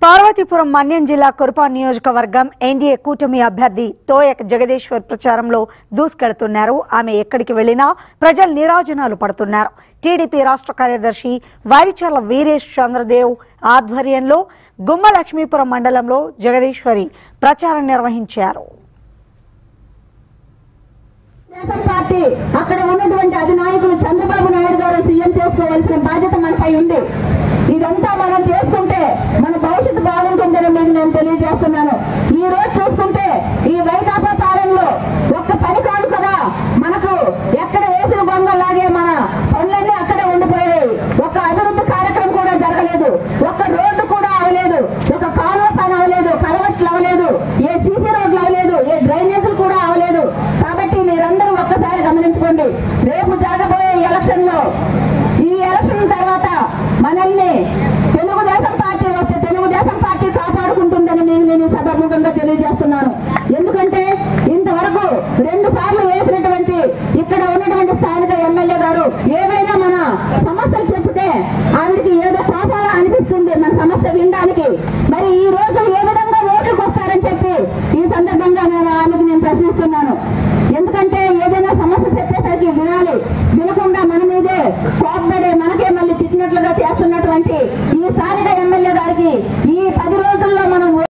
పార్వతీపురం మన్యం జిల్లా కురుపాం నియోజకవర్గం ఎన్డీఏ కూటమి అభ్యర్థి తోయక జగదీశ్వర్ ప్రచారంలో దూసుకెళ్తున్నారు. ఆమె ఎక్కడికి వెళ్లినా ప్రజలు నీరాజనాలు పడుతున్నారు. టీడీపీ రాష్ట్ర కార్యదర్శి వైరిచర్ల వీరేష్ చంద్రదేవ్ ఆధ్వర్యంలో గుమ్మ లక్ష్మీపురం మండలంలో జగదీశ్వరి ప్రచారం నిర్వహించారు. పార్టీ అక్కడ ఉన్నటువంటి అధినాయకులు చంద్రబాబు నాయుడు గారు సీఎం చేసుకోవాల్సిన బాధ్యత మనపై ఉంది. ఇదంతా మనం చేసుకుంటే మన భవిష్యత్తు బాగుంటుందని నేను తెలియజేస్తున్నాను. ఈ రోజు చూస్తుంటే ఈ వైకాపా పాలనలో ఒక్క పని కాదు కదా, మనకు ఎక్కడ వేసిన బొంగల్లాగే మన పనులన్నీ అక్కడే ఉండిపోయాయి. ఒక అభివృద్ధి కార్యక్రమం కూడా జరగలేదు, ఒక్క రోడ్డు కూడా అవలేదు, ఒక కాలువ పని అవలేదు, కలవట్లు అవలేదు, ఏ సీసీ రోడ్లు అవలేదు, ఏ డ్రైనేజీలు కూడా అవలేదు. కాబట్టి మీరందరూ ఒక్కసారి గమనించుకోండి. రేపు జరగబోయే ఎలక్షన్ లో, ఈ ఎలక్షన్ తర్వాత మనల్ని తెలుగుదేశం పార్టీ వస్తే తెలుగుదేశం పార్టీ కాపాడుకుంటుందని నేను సభాముఖంగా తెలియజేస్తున్నాను. ఎందుకంటే ఇంతవరకు 2 సార్లు వేసినటువంటి ఇక్కడ ఉన్నటువంటి స్థానిక ఎమ్మెల్యే గారు ఏవైనా మన సమస్యలు చెప్తే ఆవిడికి ఏదో పాపాలా అనిపిస్తుంది మన సమస్య వినడానికి. మరి ఈ రోజు ఏ విధంగా ఓట్లకు వస్తారని చెప్పి ఈ సందర్భంగా ఆమెకు నేను ప్రశ్నిస్తున్నాను. ఎందుకంటే ఏదైనా సమస్య చెప్పేసరికి వినాలి,